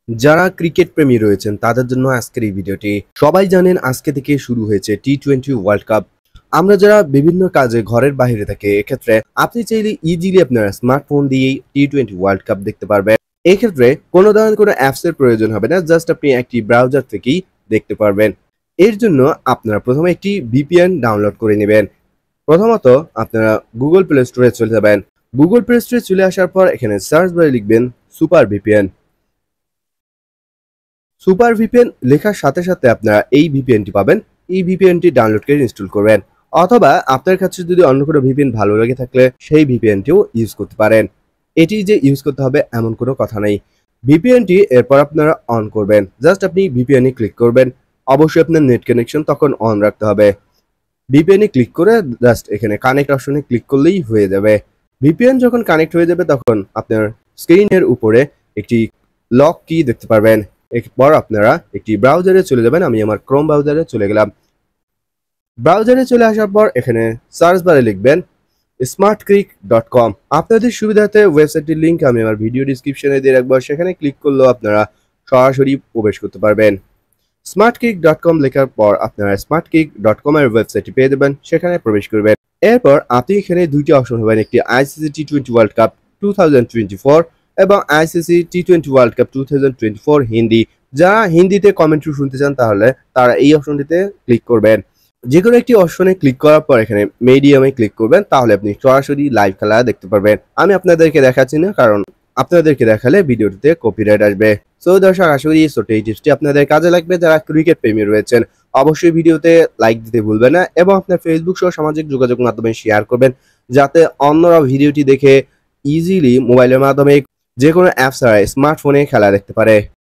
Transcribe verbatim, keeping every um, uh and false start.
যারা ক্রিকেট প্রেমী রয়েছেন তাদের জন্য আজকের এই ভিডিওটি। সবাই জানেন আজকে থেকে শুরু হয়েছে টি টোয়েন্টি ওয়ার্ল্ড কাপ। আমরা যারা বিভিন্ন কাজে ঘরের বাইরে থাকি, এক্ষেত্রে আপনি চাইলে ইজিলি আপনার স্মার্টফোন দিয়েই টি টোয়েন্টি ওয়ার্ল্ড কাপ দেখতে পারবেন। এক্ষেত্রে কোনো ধরনের কোনো অ্যাপসের প্রয়োজন হবে না, জাস্ট আপনি একটি ব্রাউজার থেকেই দেখতে পারবেন। এর জন্য আপনারা প্রথমে একটি ভিপিএন ডাউনলোড করে নেবেন। প্রথমত আপনারা গুগল প্লে স্টোরে চলে যাবেন। গুগল প্লে স্টোরে চলে আসার পর এখানে সার্চ বারে লিখবেন সুপার ভিপিএন। সুপার ভিপিএন লেখার সাথে সাথে আপনারা এই ভিপিএনটি পাবেন। এই ভিপিএনটি ডাউনলোড করে ইনস্টল করবেন, অথবা আপনার কাছে যদি অন্য কোনো ভিপিএন ভালো লেগে থাকলে সেই ভিপিএনটিও ইউজ করতে পারেন। এটি যে ইউজ করতে হবে এমন কোনো কথা নেই। ভিপিএনটি এরপর আপনারা অন করবেন। জাস্ট আপনি ভিপিএনে ক্লিক করবেন। অবশ্যই আপনার নেট কানেকশন তখন অন রাখতে হবে। ভিপিএনে ক্লিক করে জাস্ট এখানে কানেক্ট অপশনে ক্লিক করলেই হয়ে যাবে। ভিপিএন যখন কানেক্ট হয়ে যাবে তখন আপনার স্ক্রিনের উপরে একটি লক কি দেখতে পারবেন। এরপর আপনারা একটি ব্রাউজারে চলে যাবেন। আমি আমার ক্রোম ব্রাউজারে চলে গেলাম। ব্রাউজারে চলে আসার পর এখানে সার্চ বারে লিখবেন স্মার্ট ক্রিক ডট কম। আপনাদের সুবিধার্থে ওয়েবসাইটের লিঙ্ক আমি আমার ভিডিও ডিসক্রিপশনে দিয়ে রাখবো, সেখানে ক্লিক করলেও আপনারা সরাসরি প্রবেশ করতে পারবেন। স্মার্ট ক্রিক ডট কম লেখার পর আপনারা স্মার্ট ক্রিক ডট কম এর ওয়েবসাইটটি পেয়ে দেবেন, সেখানে প্রবেশ করবেন। এরপর আপনি এখানে দুইটি অপশন পাবেন, একটি ICC T twenty world cup two thousand twenty four এবং ICC T twenty world cup two thousand twenty four Hindi. যারা হিন্দিতে কমেন্ট্রি শুনতে চান তাহলে তারা এই অপশনটিতে ক্লিক করবেন। যে কোনো একটি অপশনে ক্লিক করার পর এখানে মিডিয়ামে ক্লিক করবেন, তাহলে আপনি সরাসরি লাইভ খেলা দেখতে পারবেন। আমি আপনাদেরকে দেখাচ্ছি না, কারণ আপনাদেরকে দেখালে ভিডিওটিতে কপিরাইট আসবে। সো দর্শক, আশা করি ছোট এই টিপসটি আপনাদের কাজে লাগবে। যারা ক্রিকেট প্রেমী রয়েছেন অবশ্যই ভিডিওতে লাইক দিতে ভুলবেন না, এবং আপনার ফেসবুক সহ সামাজিক যোগাযোগ মাধ্যমে শেয়ার করবেন, যাতে অন্যরা ভিডিওটি দেখে ইজিলি মোবাইলের মাধ্যমে যে কোনো অ্যাপস ছাড়াই স্মার্টফোনে খেলা দেখতে পারে।